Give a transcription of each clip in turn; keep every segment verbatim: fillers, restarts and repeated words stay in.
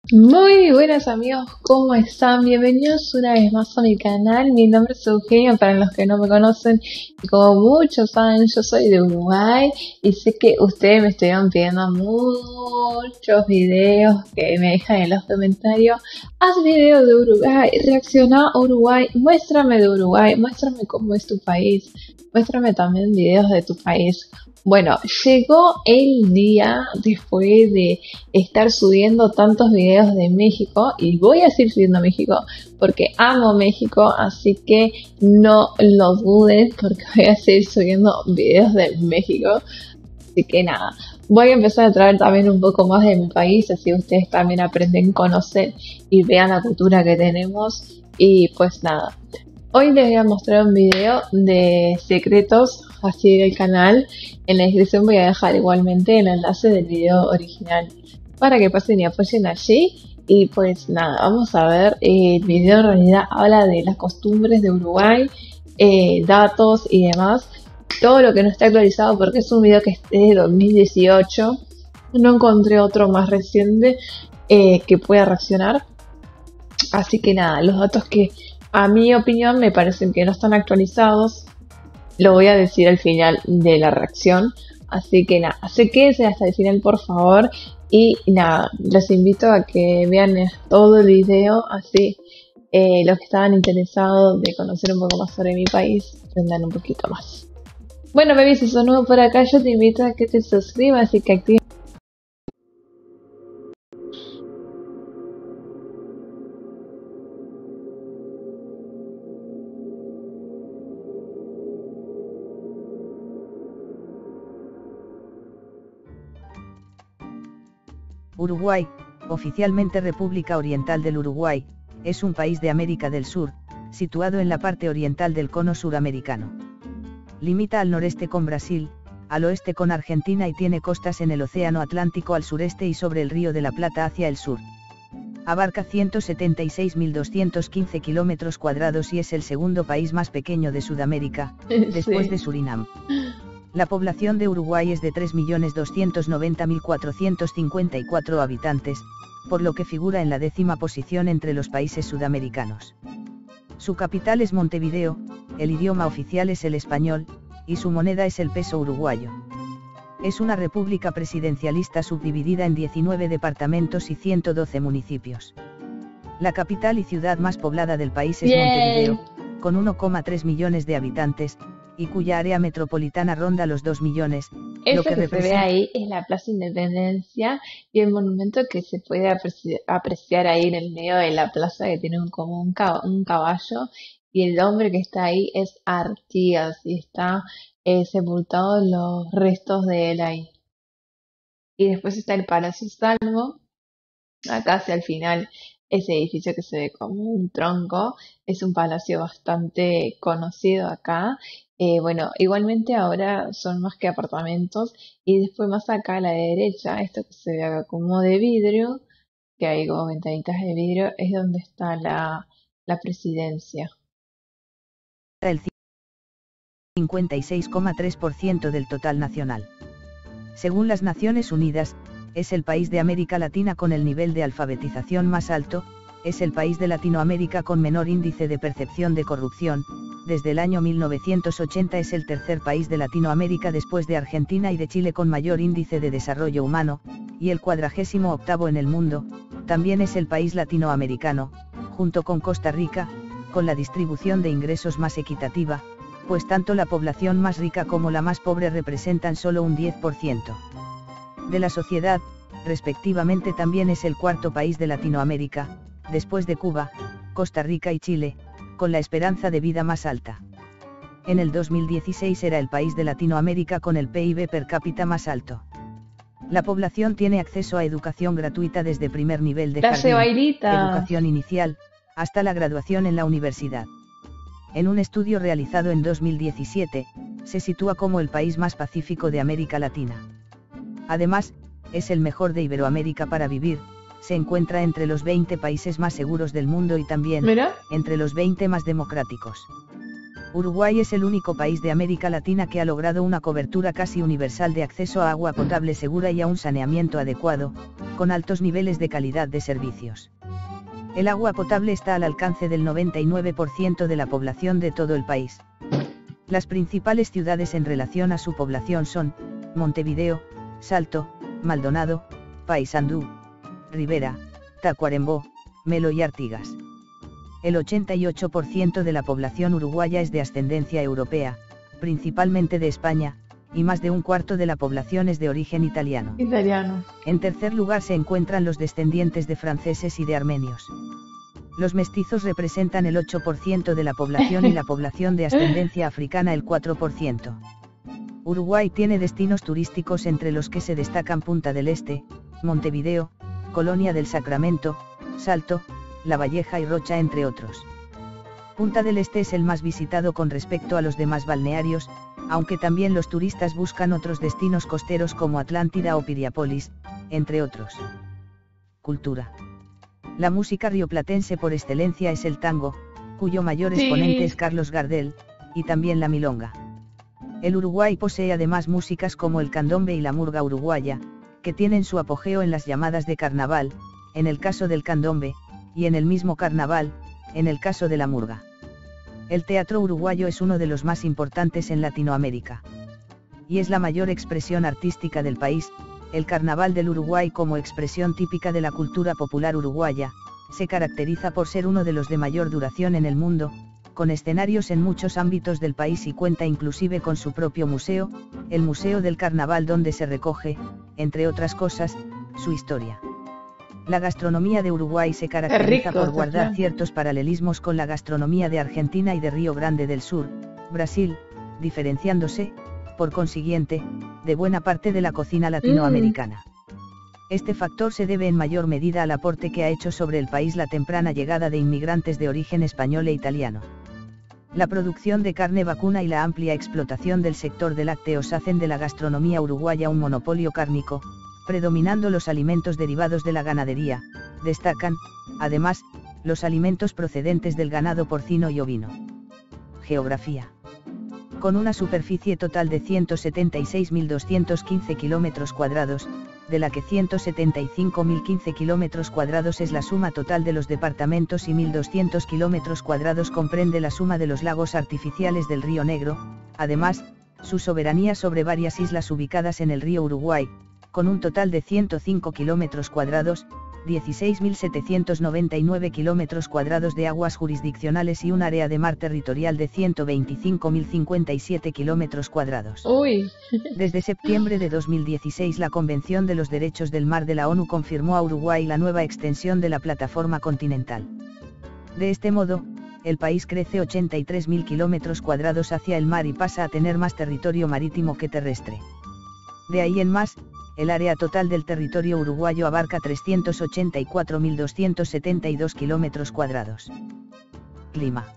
Muy buenas amigos, ¿cómo están? Bienvenidos una vez más a mi canal. Mi nombre es Eugenio, para los que no me conocen, y como muchos saben, yo soy de Uruguay y sé que ustedes me estuvieron pidiendo muchos videos que me dejan en los comentarios. Haz videos de Uruguay, reacciona a Uruguay, muéstrame de Uruguay, muéstrame cómo es tu país, muéstrame también videos de tu país. Bueno, llegó el día después de estar subiendo tantos videos de México, y voy a seguir subiendo a México porque amo México, así que no lo duden porque voy a seguir subiendo videos de México. Así que nada, voy a empezar a traer también un poco más de mi país, así ustedes también aprenden a conocer y vean la cultura que tenemos. Y pues nada, hoy les voy a mostrar un video de secretos así del canal. En la descripción voy a dejar igualmente el enlace del video original para que pasen y apoyen allí. Y pues nada, vamos a ver. Eh, el video en realidad habla de las costumbres de Uruguay, eh, datos y demás. Todo lo que no está actualizado porque es un video que es de dos mil dieciocho. No encontré otro más reciente eh, que pueda reaccionar. Así que nada, los datos que a mi opinión me parecen que no están actualizados lo voy a decir al final de la reacción. Así que nada, se quédense hasta el final por favor. Y nada, los invito a que vean todo el video, así eh, los que estaban interesados de conocer un poco más sobre mi país aprendan un poquito más. Bueno, baby, si sos nuevo por acá, yo te invito a que te suscribas y que actives. Uruguay, oficialmente República Oriental del Uruguay, es un país de América del Sur, situado en la parte oriental del cono suramericano. Limita al noreste con Brasil, al oeste con Argentina y tiene costas en el Océano Atlántico al sureste y sobre el Río de la Plata hacia el sur. Abarca ciento setenta y seis mil doscientos quince kilómetros cuadrados y es el segundo país más pequeño de Sudamérica, después Sí. de Surinam. La población de Uruguay es de tres millones doscientos noventa mil cuatrocientos cincuenta y cuatro habitantes, por lo que figura en la décima posición entre los países sudamericanos. Su capital es Montevideo, el idioma oficial es el español, y su moneda es el peso uruguayo. Es una república presidencialista subdividida en diecinueve departamentos y ciento doce municipios. La capital y ciudad más poblada del país es Bien. Montevideo, con uno coma tres millones de habitantes, y cuya área metropolitana ronda los dos millones, Eso lo que que se ve representa ahí es la Plaza Independencia y el monumento que se puede apreci- apreciar ahí en el medio de la plaza, que tiene un, como un, cab- un caballo, y el hombre que está ahí es Artigas y está eh, sepultado en los restos de él ahí. Y después está el Palacio Salvo, acá hacia el final, ese edificio que se ve como un tronco, es un palacio bastante conocido acá. Eh, bueno, igualmente ahora son más que apartamentos. Y después más acá a la derecha, esto que se ve acá como de vidrio, que hay como ventanitas de vidrio, es donde está la, la presidencia. el cincuenta y seis coma tres por ciento del total nacional. Según las Naciones Unidas, es el país de América Latina con el nivel de alfabetización más alto, es el país de Latinoamérica con menor índice de percepción de corrupción, desde el año mil novecientos ochenta es el tercer país de Latinoamérica después de Argentina y de Chile con mayor índice de desarrollo humano, y el cuadragésimo octavo en el mundo, también es el país latinoamericano, junto con Costa Rica, con la distribución de ingresos más equitativa, pues tanto la población más rica como la más pobre representan solo un diez por ciento de la sociedad, respectivamente. También es el cuarto país de Latinoamérica, después de Cuba, Costa Rica y Chile, con la esperanza de vida más alta. En el dos mil dieciséis era el país de Latinoamérica con el P I B per cápita más alto. La población tiene acceso a educación gratuita desde primer nivel de Clase jardín, bailita. educación inicial, hasta la graduación en la universidad. En un estudio realizado en dos mil diecisiete, se sitúa como el país más pacífico de América Latina. Además, es el mejor de Iberoamérica para vivir, se encuentra entre los veinte países más seguros del mundo y también, Mira, entre los veinte más democráticos. Uruguay es el único país de América Latina que ha logrado una cobertura casi universal de acceso a agua potable segura y a un saneamiento adecuado, con altos niveles de calidad de servicios. El agua potable está al alcance del noventa y nueve por ciento de la población de todo el país. Las principales ciudades en relación a su población son Montevideo, Salto, Maldonado, Paysandú, Rivera, Tacuarembó, Melo y Artigas. El ochenta y ocho por ciento de la población uruguaya es de ascendencia europea, principalmente de España, y más de un cuarto de la población es de origen italiano. Italiano. En tercer lugar se encuentran los descendientes de franceses y de armenios. Los mestizos representan el ocho por ciento de la población y la población de ascendencia africana el cuatro por ciento. Uruguay tiene destinos turísticos entre los que se destacan Punta del Este, Montevideo, Colonia del Sacramento, Salto, La Valleja y Rocha entre otros. Punta del Este es el más visitado con respecto a los demás balnearios, aunque también los turistas buscan otros destinos costeros como Atlántida o Piriápolis, entre otros. Cultura. La música rioplatense por excelencia es el tango, cuyo mayor exponente Sí. es Carlos Gardel, y también la milonga. El Uruguay posee además músicas como el candombe y la murga uruguaya, que tienen su apogeo en las llamadas de carnaval, en el caso del candombe, y en el mismo carnaval, en el caso de la murga. El teatro uruguayo es uno de los más importantes en Latinoamérica. Y es la mayor expresión artística del país. El Carnaval del Uruguay, como expresión típica de la cultura popular uruguaya, se caracteriza por ser uno de los de mayor duración en el mundo, con escenarios en muchos ámbitos del país y cuenta inclusive con su propio museo, el Museo del Carnaval, donde se recoge, entre otras cosas, su historia. La gastronomía de Uruguay se caracteriza rico, por está guardar claro. ciertos paralelismos con la gastronomía de Argentina y de Río Grande del Sur, Brasil, diferenciándose, por consiguiente, de buena parte de la cocina latinoamericana. Este factor se debe en mayor medida al aporte que ha hecho sobre el país la temprana llegada de inmigrantes de origen español e italiano. La producción de carne vacuna y la amplia explotación del sector de lácteos hacen de la gastronomía uruguaya un monopolio cárnico, predominando los alimentos derivados de la ganadería. Destacan, además, los alimentos procedentes del ganado porcino y ovino. Geografía. Con una superficie total de ciento setenta y seis mil doscientos quince kilómetros cuadrados, de la que ciento setenta y cinco mil quince kilómetros cuadrados es la suma total de los departamentos y mil doscientos kilómetros cuadrados comprende la suma de los lagos artificiales del Río Negro, además, su soberanía sobre varias islas ubicadas en el río Uruguay, con un total de ciento cinco kilómetros cuadrados, dieciséis mil setecientos noventa y nueve kilómetros cuadrados de aguas jurisdiccionales y un área de mar territorial de ciento veinticinco mil cincuenta y siete kilómetros cuadrados. Uy. Desde septiembre de dos mil dieciséis la Convención de los Derechos del Mar de la ONU confirmó a Uruguay la nueva extensión de la plataforma continental. De este modo, el país crece ochenta y tres mil kilómetros cuadrados hacia el mar y pasa a tener más territorio marítimo que terrestre. De ahí en más, el área total del territorio uruguayo abarca trescientos ochenta y cuatro mil doscientos setenta y dos kilómetros cuadrados. Clima.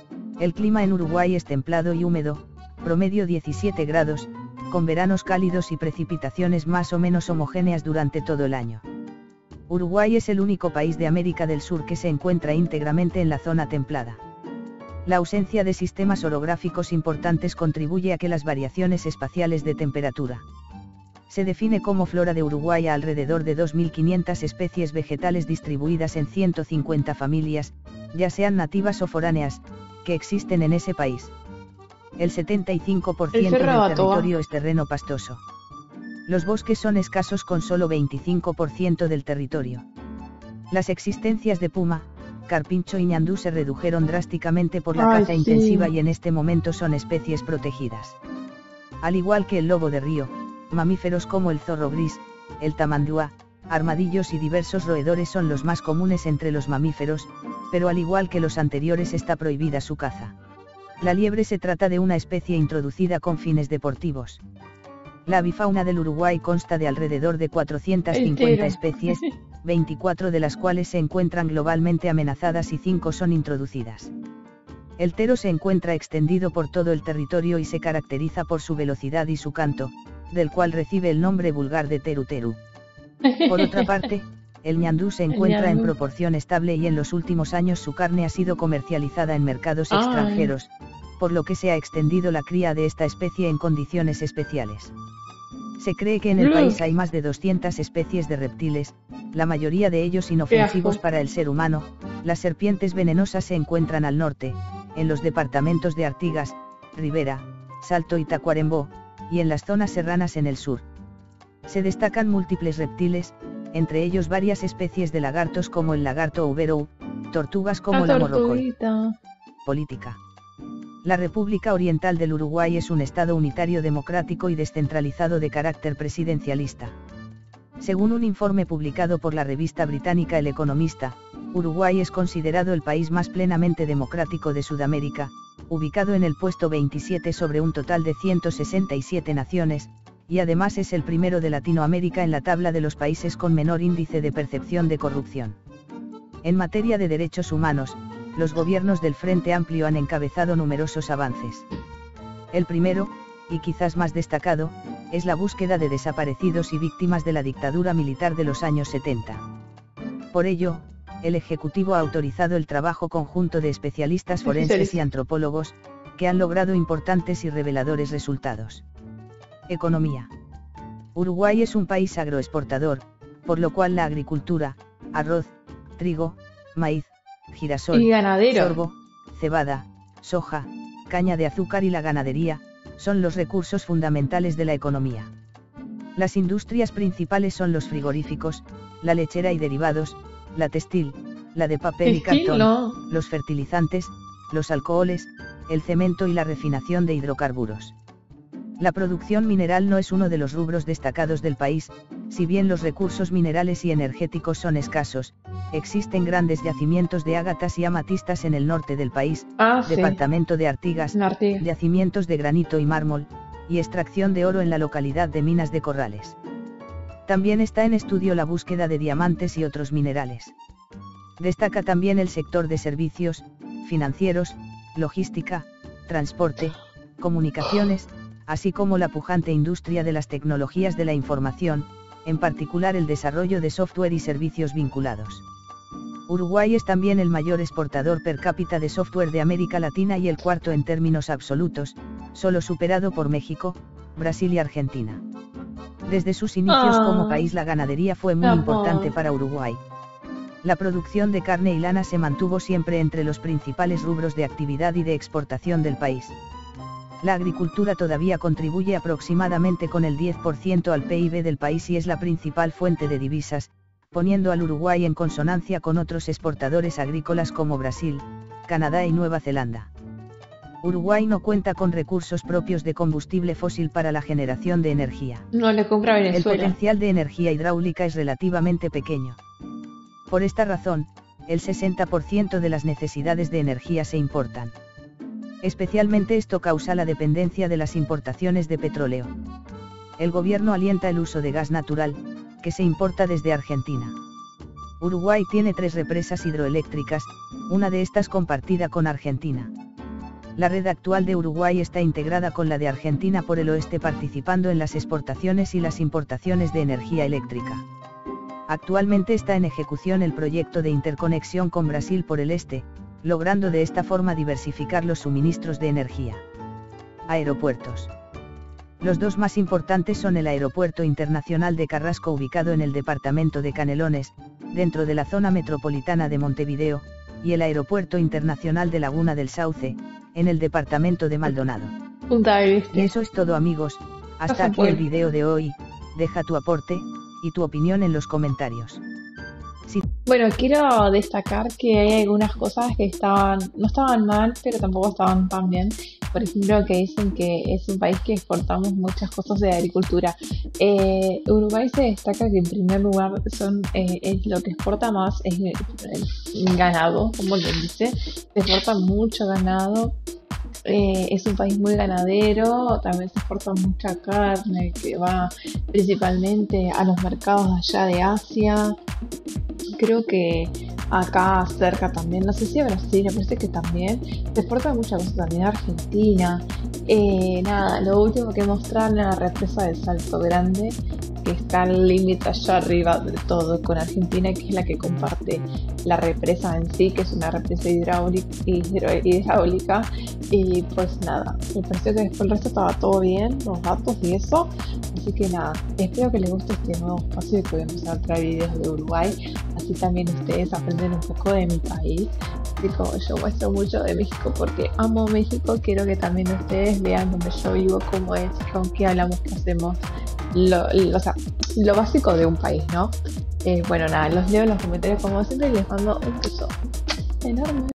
El clima en Uruguay es templado y húmedo, promedio diecisiete grados, con veranos cálidos y precipitaciones más o menos homogéneas durante todo el año. Uruguay es el único país de América del Sur que se encuentra íntegramente en la zona templada. La ausencia de sistemas orográficos importantes contribuye a que las variaciones espaciales de temperatura. Se define como flora de Uruguay a alrededor de dos mil quinientas especies vegetales distribuidas en ciento cincuenta familias, ya sean nativas o foráneas, que existen en ese país. El setenta y cinco por ciento El Cerro del Batoa. territorio es terreno pastoso. Los bosques son escasos con solo veinticinco por ciento del territorio. Las existencias de puma, carpincho y ñandú se redujeron drásticamente por la Ay, caza sí. intensiva y en este momento son especies protegidas. Al igual que el lobo de río, mamíferos como el zorro gris, el tamandúa, armadillos y diversos roedores son los más comunes entre los mamíferos, pero al igual que los anteriores está prohibida su caza. La liebre se trata de una especie introducida con fines deportivos. La avifauna del Uruguay consta de alrededor de cuatrocientas cincuenta El tero. especies, veinticuatro de las cuales se encuentran globalmente amenazadas y cinco son introducidas. El tero se encuentra extendido por todo el territorio y se caracteriza por su velocidad y su canto, del cual recibe el nombre vulgar de teru teru. Por otra parte, el ñandú se encuentra en ñandú. proporción estable y en los últimos años su carne ha sido comercializada en mercados Ay. extranjeros, por lo que se ha extendido la cría de esta especie en condiciones especiales. Se cree que en el país hay más de doscientas especies de reptiles, la mayoría de ellos inofensivos para el ser humano. Las serpientes venenosas se encuentran al norte, en los departamentos de Artigas, Rivera, Salto y Tacuarembó, y en las zonas serranas en el sur. Se destacan múltiples reptiles, entre ellos varias especies de lagartos como el lagarto uberou, tortugas como la, la morrocoy. Política. La República Oriental del Uruguay es un estado unitario democrático y descentralizado de carácter presidencialista. Según un informe publicado por la revista británica El Economista, Uruguay es considerado el país más plenamente democrático de Sudamérica, ubicado en el puesto veintisiete sobre un total de ciento sesenta y siete naciones, y además es el primero de Latinoamérica en la tabla de los países con menor índice de percepción de corrupción. En materia de derechos humanos, los gobiernos del Frente Amplio han encabezado numerosos avances. El primero, y quizás más destacado, es la búsqueda de desaparecidos y víctimas de la dictadura militar de los años setenta. Por ello, el Ejecutivo ha autorizado el trabajo conjunto de especialistas forenses y antropólogos, que han logrado importantes y reveladores resultados. Economía. Uruguay es un país agroexportador, por lo cual la agricultura, arroz, trigo, maíz, girasol, y ganadero. sorgo, cebada, soja, caña de azúcar y la ganadería, son los recursos fundamentales de la economía. Las industrias principales son los frigoríficos, la lechera y derivados, la textil, la de papel y cartón, no. los fertilizantes, los alcoholes, el cemento y la refinación de hidrocarburos. La producción mineral no es uno de los rubros destacados del país, si bien los recursos minerales y energéticos son escasos. Existen grandes yacimientos de ágatas y amatistas en el norte del país, ah, departamento sí. de Artigas, Artigas, yacimientos de granito y mármol, y extracción de oro en la localidad de Minas de Corrales. También está en estudio la búsqueda de diamantes y otros minerales. Destaca también el sector de servicios, financieros, logística, transporte, comunicaciones, así como la pujante industria de las tecnologías de la información, en particular el desarrollo de software y servicios vinculados. Uruguay es también el mayor exportador per cápita de software de América Latina y el cuarto en términos absolutos, solo superado por México, Brasil y Argentina. Desde sus inicios oh, como país la ganadería fue muy oh, importante para Uruguay. La producción de carne y lana se mantuvo siempre entre los principales rubros de actividad y de exportación del país. La agricultura todavía contribuye aproximadamente con el diez por ciento al P I B del país y es la principal fuente de divisas, poniendo al Uruguay en consonancia con otros exportadores agrícolas como Brasil, Canadá y Nueva Zelanda. Uruguay no cuenta con recursos propios de combustible fósil para la generación de energía. No le compra Venezuela. El potencial de energía hidráulica es relativamente pequeño. Por esta razón, el sesenta por ciento de las necesidades de energía se importan. Especialmente esto causa la dependencia de las importaciones de petróleo. El gobierno alienta el uso de gas natural, que se importa desde Argentina. Uruguay tiene tres represas hidroeléctricas, una de estas compartida con Argentina. La red actual de Uruguay está integrada con la de Argentina por el oeste, participando en las exportaciones y las importaciones de energía eléctrica. Actualmente está en ejecución el proyecto de interconexión con Brasil por el este, logrando de esta forma diversificar los suministros de energía. Aeropuertos. Los dos más importantes son el Aeropuerto Internacional de Carrasco, ubicado en el departamento de Canelones, dentro de la zona metropolitana de Montevideo, y el Aeropuerto Internacional de Laguna del Sauce, en el departamento de Maldonado. Y eso es todo, amigos, hasta aquí el video de hoy. Deja tu aporte y tu opinión en los comentarios. Sí. Bueno, quiero destacar que hay algunas cosas que estaban, no estaban mal, pero tampoco estaban tan bien. Por ejemplo, que dicen que es un país que exportamos muchas cosas de agricultura. Eh, Uruguay se destaca que en primer lugar son eh, es lo que exporta más es el, el ganado, como le dice. Se exporta mucho ganado. Eh, es un país muy ganadero, también se exporta mucha carne que va principalmente a los mercados allá de Asia. Creo que acá cerca también, no sé si a Brasil, me parece que también se exporta muchas cosas, también a Argentina. Eh, nada, lo último que mostraron era la represa de Salto Grande, que está al límite allá arriba de todo con Argentina, que es la que comparte la represa en sí, que es una represa hidráulica, hidro- hidráulica. Y pues nada, me pareció que después el resto estaba todo bien, los datos y eso. Así que nada, espero que les guste este nuevo espacio y que voy a empezar a traer videos de Uruguay. Así también ustedes aprenden un poco de mi país. Así como yo muestro mucho de México porque amo México, quiero que también ustedes vean donde yo vivo, cómo es, con qué hablamos, qué hacemos, lo, lo- o sea, lo básico de un país, ¿no? Eh, bueno, nada, los leo en los comentarios como siempre y les mando un beso enorme.